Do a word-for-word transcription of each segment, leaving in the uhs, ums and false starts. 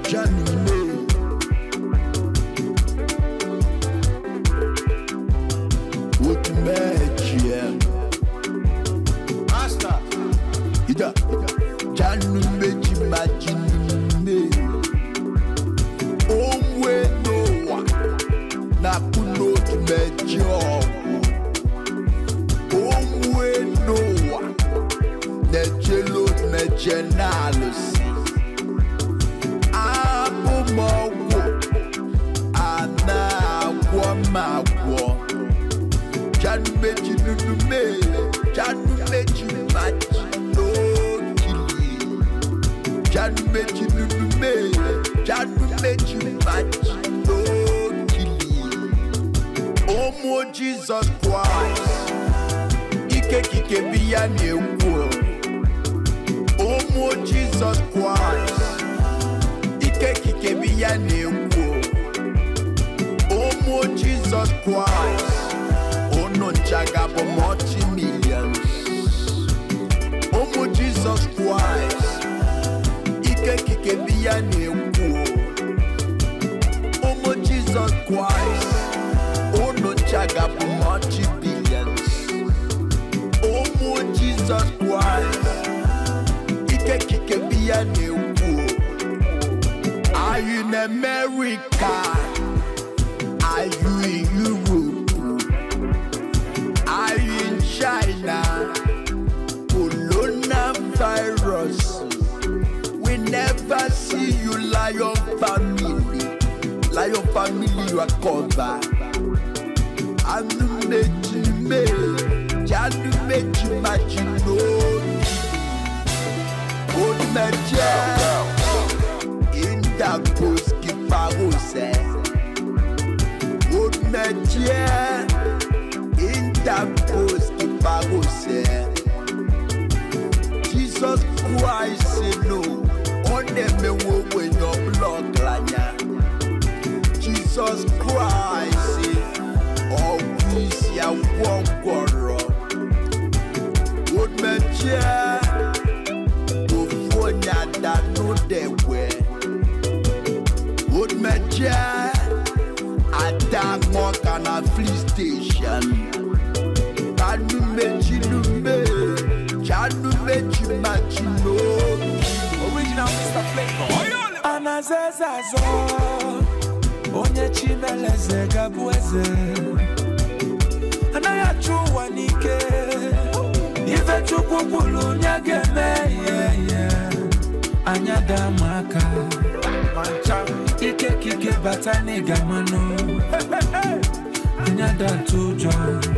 Jesus Christ, Ike Kike Biyani Ewo. Omo Jesus Christ, Ike Kike Biyani Ewo. Omo Jesus Christ, Ono Chagabo multi millions. Omo Jesus Christ, Ike Kike Biyani Ewo. Omo Jesus Christ, Ono Chagabo multi billions. Omo Jesus Christ, Ike Kike Biyani Ewo. Are you in America? Are you in Europe? Are you in China? Coronavirus. We never see you, Lion family. Lion family, you are covered. Anu meji me, janu meji majino. Old meje, in the post kiparose. Old meje, in the post kiparose. Jesus Christ, no, on them me when your blood lanya. Jesus Christ, oh we see a one quarrel. Old meje, before nyada no de way. Old meje, Adam walk on a police station. Janu meji lume, janu meji majino. Original Mister Flavor. Anazezazo, onye chimeleze gabueze. Anayachuwa nike, ife chukupulu nyageme yeah yeah. Anyada maka, mancha. Ike kike batani gamano. Anyada tujo.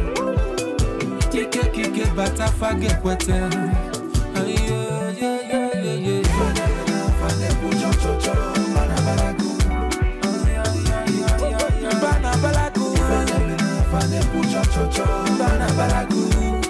Ike kike batafage kwete. Ayo yeah yeah yeah yeah. Fane pucho chocho, bana balagu. Bana balagu. Fane pucho chocho, bana balagu.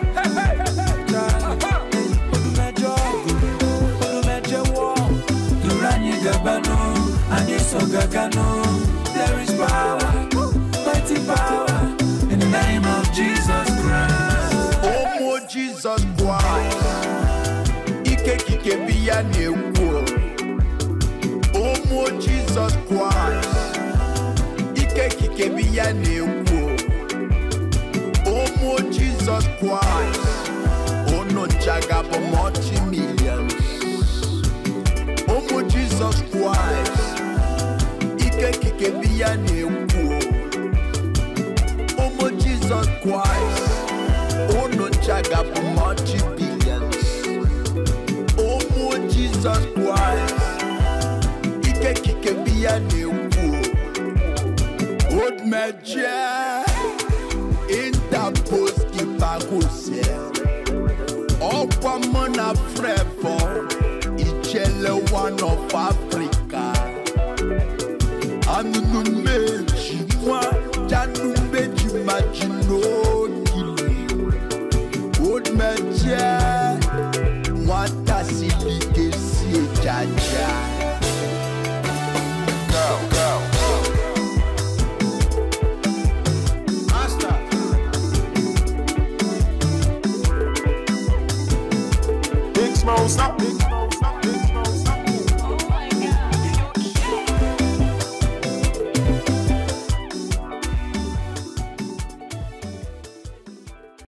Odumejo, odumejo wo. Duranye gabano, aniso gagano. There is power, mighty power, in the name of Jesus Christ. Omo Jesus Christ, Ike Kike Biyani Ewo. Omo Jesus Christ, Ike Kike Biyani Ewo. Omo Jesus Christ, Ono Chagabo multi millions. Omo Jesus Christ, Ike Kike Biyani Ewo. Omo Jesus Christ, Ono Chagabo multi billions. Omo Jesus Christ, Ike Kike Biyani Ewo. Old meje, in the post kipagose. Okwa mona frevo, Ichele one of Africa. Anu meji mwa, janu meji majino kili. Old meje, mwata silike siye jaji.